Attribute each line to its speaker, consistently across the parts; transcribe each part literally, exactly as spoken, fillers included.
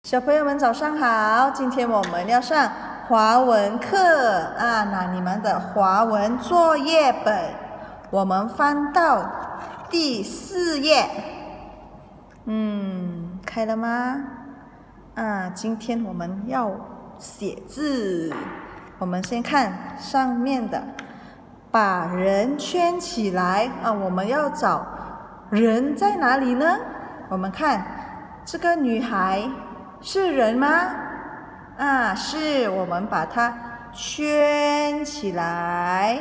Speaker 1: 小朋友们早上好，今天我们要上华文课啊，拿你们的华文作业本，我们翻到第四页。嗯，开了吗？啊，今天我们要写字，我们先看上面的，把人圈起来啊，我们要找人在哪里呢？我们看这个女孩是人吗？啊，是，我们把它圈起来。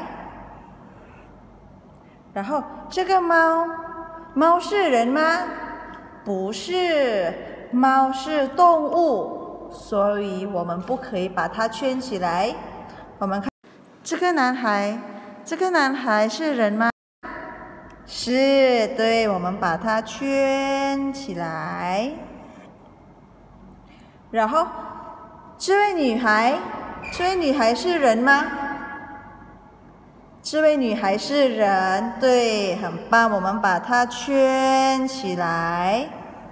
Speaker 1: 然后这个猫，猫是人吗？不是，猫是动物，所以我们不可以把它圈起来。我们看这个男孩，这个男孩是人吗？是，对，我们把它圈起来。然后这位女孩，这位女孩是人吗？这位女孩是人，对，很棒，我们把它圈起来。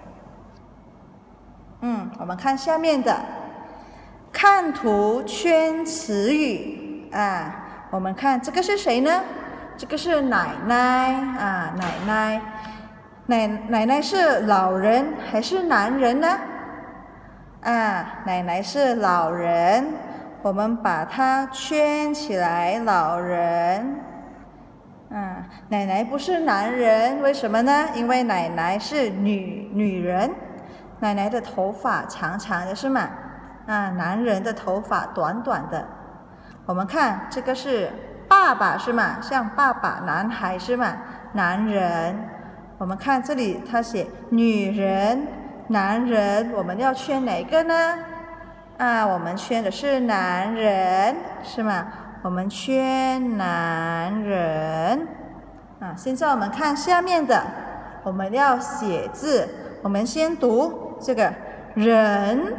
Speaker 1: 嗯，我们看下面的，看图圈词语啊，我们看这个是谁呢？这个是奶奶啊，奶奶，奶奶奶是老人还是男人呢？啊，奶奶是老人，我们把它圈起来，老人。啊，奶奶不是男人，为什么呢？因为奶奶是女女人，奶奶的头发长长的是吗？啊，男人的头发短短的。我们看这个是爸爸是吗？像爸爸，男孩是吗？男人。我们看这里，他写女人。男人，我们要圈哪个呢？啊，我们圈的是男人，是吗？我们圈男人。啊，现在我们看下面的，我们要写字，我们先读这个人，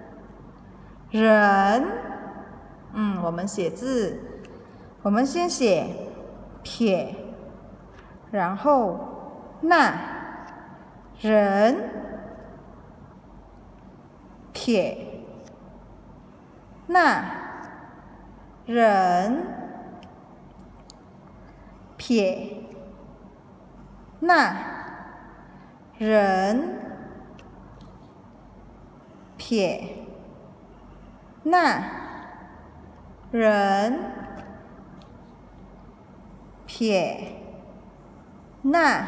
Speaker 1: 人。嗯，我们写字，我们先写撇，然后那，人。撇，那，人，撇，那，人，撇，那，人，撇，那，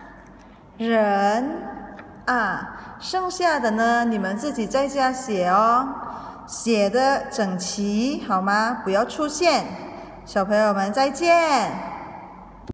Speaker 1: 人。啊，剩下的呢，你们自己在家写哦，写的整齐好吗？不要出现。小朋友们再见。